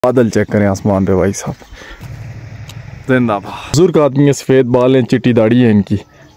बादल चेक करें आसमान पे भाई साहब, जिंदाबाद। बुजुर्ग आदमी है, सफ़ेद बाल हैं, चिट्टी दाढ़ी है इनकी।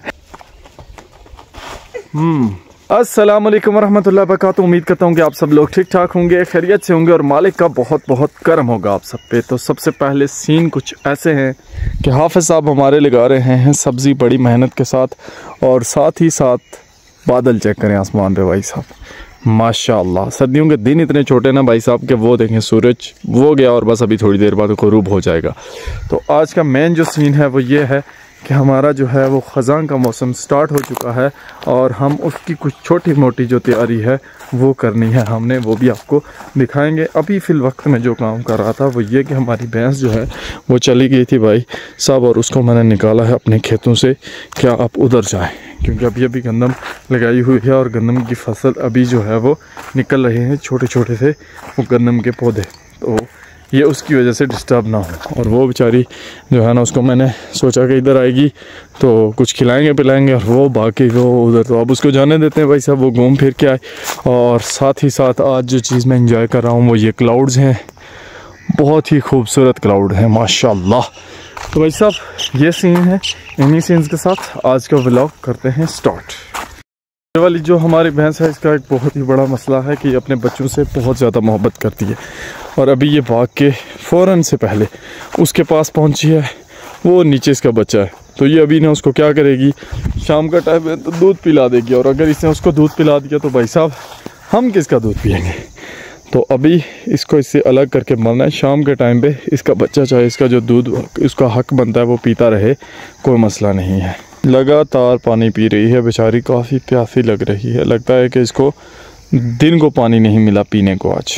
अस्सलाम वालेकुम रहमतुल्लाहि व बरकातुहू। उम्मीद करता हूँ कि आप सब लोग ठीक ठाक होंगे, खैरियत से होंगे और मालिक का बहुत बहुत करम होगा आप सब पे। तो सबसे पहले सीन कुछ ऐसे हैं कि हाफिज़ साहब हमारे लगा रहे हैं सब्ज़ी बड़ी मेहनत के साथ, और साथ ही साथ बादल चेक करें आसमान पे भाई साहब, माशाअल्लाह। सर्दियों के दिन इतने छोटे ना भाई साहब कि वो देखें सूरज वो गया और बस अभी थोड़ी देर बाद ग़ुरूब हो जाएगा। तो आज का मेन जो सीन है वो ये है कि हमारा जो है वो ख़ज़ां का मौसम स्टार्ट हो चुका है और हम उसकी कुछ छोटी मोटी जो तैयारी है वो करनी है हमने, वो भी आपको दिखाएंगे। अभी फ़िल वक्त में जो काम कर रहा था वो ये कि हमारी भैंस जो है वो चली गई थी भाई साहब, और उसको मैंने निकाला है अपने खेतों से। क्या आप उधर जाएं, क्योंकि अभी अभी गंदम लगाई हुई है और गंदम की फसल अभी जो है वो निकल रहे हैं छोटे छोटे से वो गंदम के पौधे, तो ये उसकी वजह से डिस्टर्ब ना हो। और वो बेचारी जो है ना उसको मैंने सोचा कि इधर आएगी तो कुछ खिलाएंगे पिलाएंगे, और वो बाकी वो उधर, तो अब उसको जाने देते हैं भाई साहब, वो घूम फिर के आए। और साथ ही साथ आज जो चीज़ मैं इंजॉय कर रहा हूँ वो ये क्लाउड्स हैं, बहुत ही खूबसूरत क्लाउड हैं माशाल्लाह। तो भाई साहब ये सीन है, इन्हीं सीन्स के साथ आज का व्लॉग करते हैं स्टार्ट। ये वाली जो हमारी भैंस है इसका एक बहुत ही बड़ा मसला है कि ये अपने बच्चों से बहुत ज़्यादा मोहब्बत करती है, और अभी ये भाग के फ़ौरन से पहले उसके पास पहुंची है, वो नीचे इसका बच्चा है। तो ये अभी ना उसको क्या करेगी, शाम का टाइम है तो दूध पिला देगी, और अगर इसने उसको दूध पिला दिया तो भाई साहब हम किसका दूध पिएंगे। तो अभी इसको इससे अलग करके मरना है। शाम के टाइम पे इसका बच्चा चाहे इसका जो दूध उसका हक बनता है वो पीता रहे, कोई मसला नहीं है। लगातार पानी पी रही है बेचारी, काफ़ी प्यासी लग रही है, लगता है कि इसको दिन को पानी नहीं मिला पीने को आज।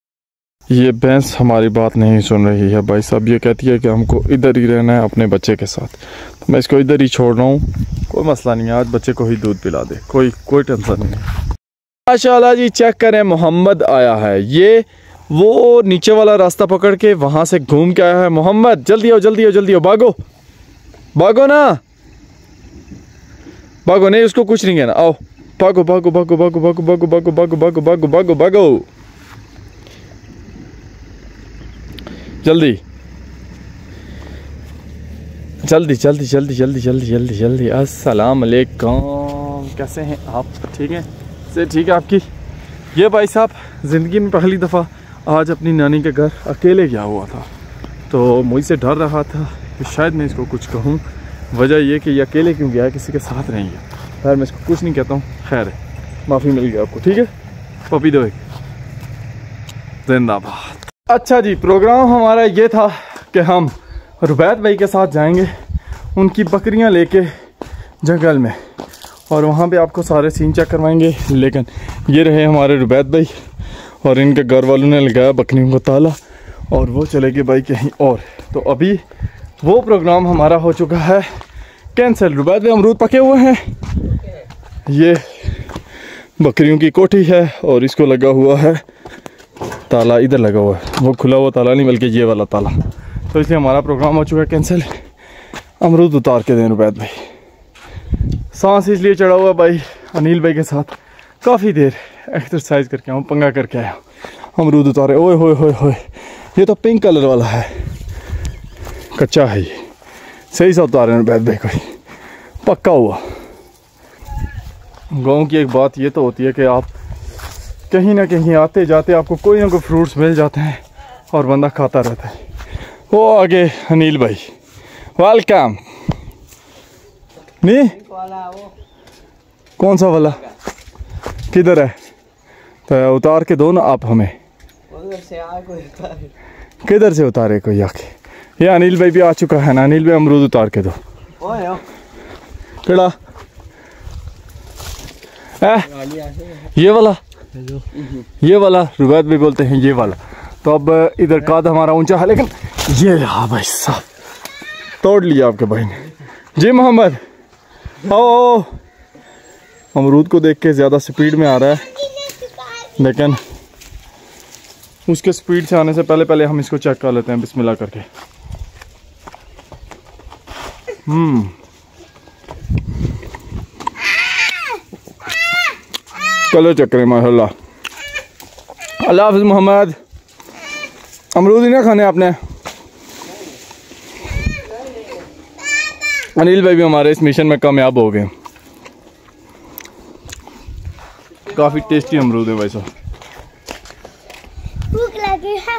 ये भैंस हमारी बात नहीं सुन रही है भाई साहब, ये कहती है कि हमको इधर ही रहना है अपने बच्चे के साथ, तो मैं इसको इधर ही छोड़ रहा हूँ, कोई मसला नहीं है, आज बच्चे को ही दूध पिला दे, कोई टेंशन नहीं है। माशाल्लाह जी चेक करें, मोहम्मद आया है, ये वो नीचे वाला रास्ता पकड़ के वहाँ से घूम के आया है। मोहम्मद जल्दी आओ जल्दी आओ जल्दी आओ, भागो भागो ना, भागो, नहीं उसको कुछ नहीं कहना, आओ भागो भागो भागो भागो भागो भागो भागो भागो भागो भागो भागो भागो जल्दी जल्दी जल्दी जल्दी जल्दी जल्दी जल्दी जल्दी। अस्सलाम वालेकुम, कैसे हैं आप, ठीक हैं से ठीक है आपकी। ये भाई साहब ज़िंदगी में पहली दफ़ा आज अपनी नानी के घर अकेले गया हुआ था, तो मुझसे डर रहा था कि शायद मैं इसको कुछ कहूँ, वजह ये कि ये अकेले क्यों गया है, किसी के साथ नहीं गया। खैर मैं इसको कुछ नहीं कहता हूँ, खैर है, माफ़ी मिल गई आपको, ठीक है। पपी दो एक, जिंदाबाद। अच्छा जी, प्रोग्राम हमारा ये था कि हम रुबैद भाई के साथ जाएंगे उनकी बकरियां लेके जंगल में, और वहाँ पे आपको सारे सीन चेक करवाएंगे। लेकिन ये रहे हमारे रुबैद भाई, और इनके घर वालों ने लगाया बकरियों को ताला, और वो चले गए भाई कहीं और। तो अभी वो प्रोग्राम हमारा हो चुका है कैंसिल। रुबैद भाई अमरूद पके हुए हैं, ये बकरियों की कोठी है और इसको लगा हुआ है ताला, इधर लगा हुआ है, वो खुला हुआ ताला नहीं बल्कि ये वाला ताला। तो इसलिए हमारा प्रोग्राम हो चुका है कैंसिल। अमरूद उतार के दें रुबैद भाई, सांस इसलिए चढ़ा हुआ भाई अनिल भाई के साथ, काफ़ी देर एक्सरसाइज करके आऊँ, पंगा करके आया हूँ। अमरूद उतारे, ओए होए होए होए, ये तो पिंक कलर वाला है, कच्चा है ये, सही सा उतारे रुबैद भाई कोई पक्का हुआ। गाँव की एक बात ये तो होती है कि आप कहीं ना कहीं आते जाते आपको कोई ना कोई फ्रूट्स मिल जाते हैं और बंदा खाता रहता है। वो आगे अनिल भाई, वेलकम। नहीं कौन सा वाला किधर है, तो उतार के दो ना आप हमें, किधर से उतारे कोई आके। ये अनिल भाई भी आ चुका है ना, अनिल भाई अमरूद उतार के दो। केड़ा ये वाला रुबैद भाई बोलते हैं ये वाला। तो अब इधर काद हमारा ऊंचा है, लेकिन ये रहा भाई साहब, तोड़ लिया आपके भाई ने। जी मोहम्मद आओ, अमरूद को देख के ज़्यादा स्पीड में आ रहा है, लेकिन उसके स्पीड से आने से पहले पहले हम इसको चेक कर लेते हैं बिस्मिल्लाह करके। कलर चेक करें माशाल्लाह। अल्लाह हाफ़िज़ मोहम्मद, अमरूद ही ना खाने आपने। अनिल भाई भी हमारे इस मिशन में कामयाब हो गए। काफी टेस्टी अमरूद है भाई साहब। भूख लगी है।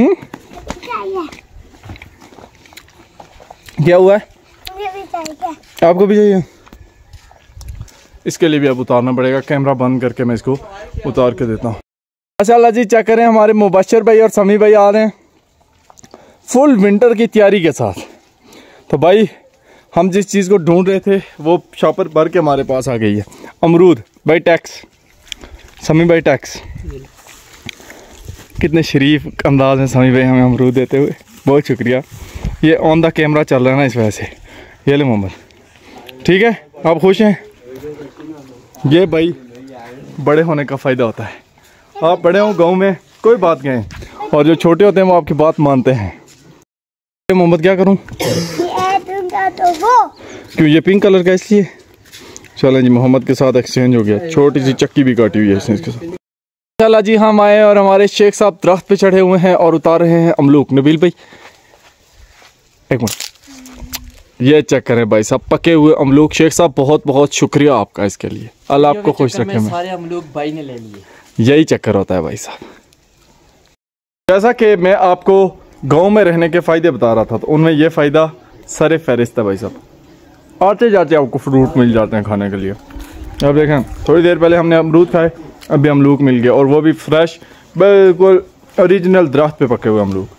क्या हुआ है? मुझे भी चाहिए। आपको भी चाहिए? इसके लिए भी अब उतारना पड़ेगा। कैमरा बंद करके मैं इसको उतार के देता हूँ। माशाल्लाह जी, चेक करें, हमारे मुबशर भाई और समी भाई आ रहे हैं फुल विंटर की तैयारी के साथ। तो भाई हम जिस चीज़ को ढूंढ रहे थे वो शॉपर भर के हमारे पास आ गई है। अमरूद भाई टैक्स, समी भाई टैक्स। कितने शरीफ अंदाज में समी भाई हमें अमरूद देते हुए, बहुत शुक्रिया। ये ऑन द कैमरा चल रहा है ना, इस वजह से। ये ले मोहम्मद, ठीक है, आप खुश हैं? ये भाई बड़े होने का फ़ायदा होता है। आप बड़े हो गांव में कोई बात नहीं, और जो छोटे होते हैं वो आपकी बात मानते हैं। मोहम्मद क्या करूं? तो वो क्यों ये पिंक कलर का इसलिए? चलें जी, मोहम्मद के साथ एक्सचेंज हो गया। छोटी सी चक्की भी काटी हुई है इसने इसके साथ। चला जी, हम आए और हमारे शेख साहब दरख्त पे चढ़े हुए हैं और उतार रहे हैं अमलूक। नबील भाई एक मिनट, ये चेक करें भाई साहब, पके हुए अमलूक। शेख साहब बहुत बहुत शुक्रिया आपका इसके लिए, अल्लाह आपको खुश रखे। में सारे अमलूक भाई ने ले लिए। यही चक्कर होता है भाई साहब। जैसा कि मैं आपको गांव में रहने के फ़ायदे बता रहा था, तो उनमें ये फ़ायदा सरे फहरिस्त है भाई साहब। आते जाते आपको फ्रूट मिल जाते हैं खाने के लिए। अब देखें, थोड़ी देर पहले हमने अमरूद खाए, अभी अमलूक मिल गया, और वो भी फ्रेश, बिल्कुल ओरिजिनल दरख्त पे पके हुए अमरूद।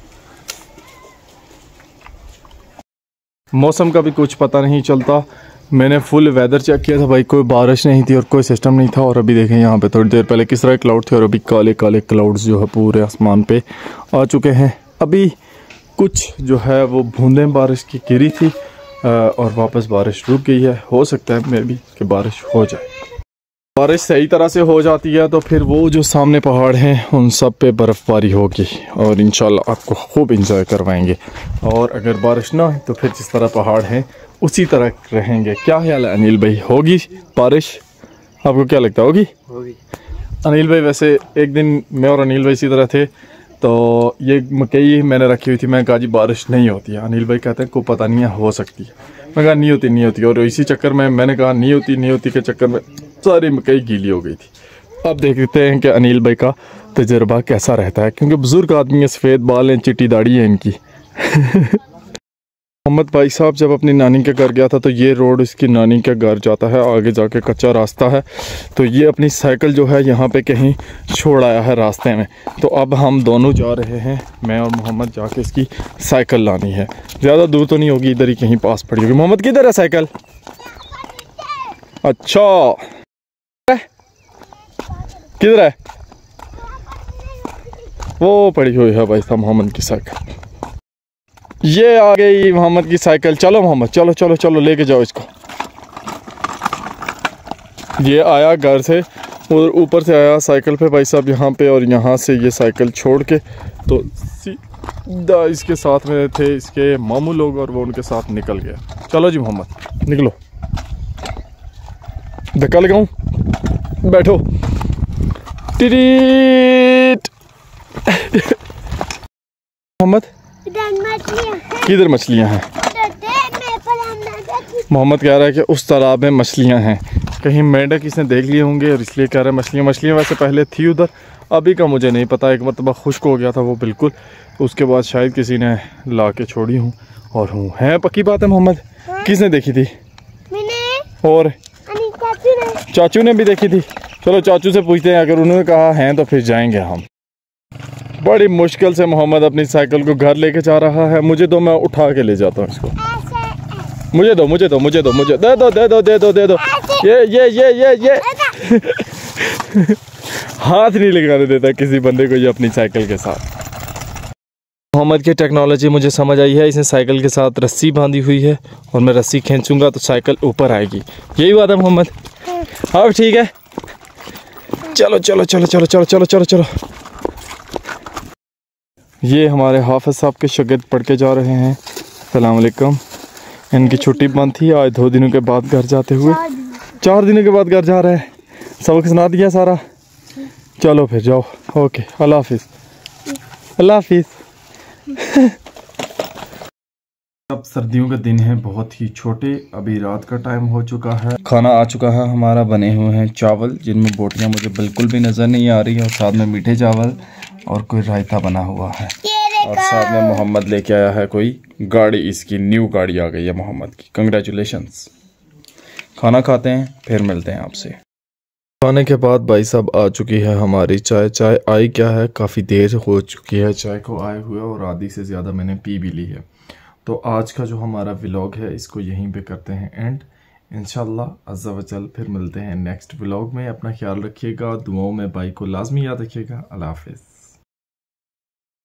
मौसम का भी कुछ पता नहीं चलता। मैंने फुल वेदर चेक किया था भाई, कोई बारिश नहीं थी और कोई सिस्टम नहीं था। और अभी देखें यहाँ पे थोड़ी देर पहले किस तरह क्लाउड थे, और अभी काले काले क्लाउड्स जो है पूरे आसमान पे आ चुके हैं। अभी कुछ जो है वो बूंदें बारिश की गिरी थी और वापस बारिश रुक गई है। हो सकता है मे भी कि बारिश हो जाए। बारिश सही तरह से हो जाती है तो फिर वो जो सामने पहाड़ हैं उन सब पे बर्फ़बारी होगी और इंशाल्लाह आपको खूब इंजॉय करवाएंगे। और अगर बारिश ना हो तो फिर जिस तरह पहाड़ हैं उसी तरह रहेंगे। क्या ख्याल है अनिल भाई, होगी बारिश? आपको क्या लगता है होगी? अनिल भाई, वैसे एक दिन मैं और अनिल भाई इसी तरह थे, तो ये मकई मैंने रखी हुई थी। मैं कहा जी बारिश नहीं होती है। अनिल भाई कहते हैं को पता नहीं है, हो सकती है। मैं कहा नहीं होती। और इसी चक्कर में मैंने कहा नहीं होती के चक्कर में सारी मकई गीली हो गई थी। अब देखते हैं कि अनिल भाई का तजुर्बा कैसा रहता है, क्योंकि बुजुर्ग आदमी है, सफ़ेद बाल हैं, चिट्टी दाढ़ी है इनकी। मोहम्मद भाई साहब जब अपनी नानी के घर गया था तो ये रोड इसकी नानी के घर जाता है, आगे जाके कच्चा रास्ता है। तो ये अपनी साइकिल जो है यहाँ पे कहीं छोड़ आया है रास्ते में। तो अब हम दोनों जा रहे हैं, मैं और मोहम्मद, जाके इसकी साइकिल लानी है। ज़्यादा दूर तो नहीं होगी, इधर ही कहीं पास पड़ी होगी। मोहम्मद किधर है साइकिल? अच्छा, किधर है? वो पड़ी हुई है भाई साहब मोहम्मद की साइकिल। ये आ गई मोहम्मद की साइकिल। चलो मोहम्मद, चलो चलो चलो, लेके जाओ इसको। ये आया घर से और ऊपर से आया साइकिल पे भाई साहब यहाँ पे, और यहाँ से ये साइकिल छोड़ के तो सीधा इसके साथ में थे इसके मामू लोग और वो उनके साथ निकल गया। चलो जी मोहम्मद निकलो, धक्का लगाऊं, बैठो। टिरीट। मोहम्मद किधर मछलियाँ हैं? मोहम्मद कह रहा है कि उस तालाब में मछलियाँ हैं। कहीं मेंढक इसने देख लिए होंगे और इसलिए कह रहा है मछलियाँ वैसे पहले थी उधर, अभी का मुझे नहीं पता। एक मरतबा खुश्क हो गया था वो बिल्कुल, उसके बाद शायद किसी ने ला के छोड़ी हूँ और हूँ है पक्की बात है मोहम्मद। किसने देखी थी? मैंने। और चाचू ने भी देखी थी। चलो चाचू से पूछते हैं, अगर उन्होंने कहा हैं तो फिर जाएंगे हम। बड़ी मुश्किल से मोहम्मद अपनी साइकिल को घर लेके जा रहा है। मुझे दो, मैं उठा के ले जाता हूँ इसको। मुझे दो दे दो। ये हाथ नहीं लगाने देता किसी बंदे को ये अपनी साइकिल के साथ। मोहम्मद की टेक्नोलॉजी मुझे समझ आई है। इसने साइकिल के साथ रस्सी बांधी हुई है और मैं रस्सी खींचूंगा तो साइकिल ऊपर आएगी। यही बात है मोहम्मद? हाँ ठीक है, चलो चलो चलो चलो चलो चलो चलो चलो। ये हमारे हाफिज साहब के शागिर्द पढ़ के जा रहे हैं। अस्सलाम वालेकुम। इनकी छुट्टी बंद थी, आज 2 दिनों के बाद घर जाते हुए। 4 दिनों के बाद घर जा रहे हैं। सबक सुना दिया सारा? चलो फिर जाओ। ओके, अल्लाह हाफिज़। अल्लाह हाफिज़। अब सर्दियों के दिन है, बहुत ही छोटे। अभी रात का टाइम हो चुका है, खाना आ चुका है हमारा। बने हुए हैं चावल जिनमें बोटियां मुझे बिल्कुल भी नज़र नहीं आ रही, और साथ में मीठे चावल और कोई रायता बना हुआ है। और साथ में मोहम्मद लेके आया है कोई गाड़ी, इसकी न्यू गाड़ी आ गई है मोहम्मद की। कंग्रेचुलेशंस। खाना खाते हैं, फिर मिलते हैं आपसे। खाने के बाद भाई साहब आ चुकी है हमारी चाय। चाय आई क्या है, काफ़ी देर हो चुकी है चाय को आए हुए, और आधी से ज़्यादा मैंने पी भी ली है। तो आज का जो हमारा व्लॉग है इसको यहीं पे करते हैं एंड। इंशाल्लाह अज़्ज़ा वजल फिर मिलते हैं नेक्स्ट व्लॉग में। अपना ख्याल रखिएगा, दुआओं में भाई को लाजमी याद रखिएगा। अल्लाह हाफ़िज़।